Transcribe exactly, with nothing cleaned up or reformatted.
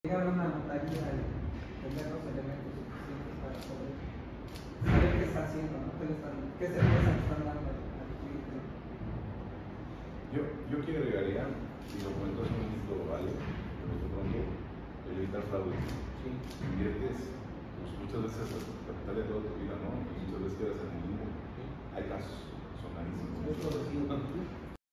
Llegar a una notaría y tener los elementos suficientes para poder saber qué está haciendo, ¿no? ¿Qué, le están, qué certeza le están dando al, al cliente? Yo, yo aquí agregaría, y lo comentó hace un momento Ale, pero de pronto, el evitar fraudes. Sí. Inviertes, pues muchas veces el capital de toda tu vida, ¿no? Y muchas veces quedas en el limbo. Sí. Hay casos, son rarísimos. Yo lo decido.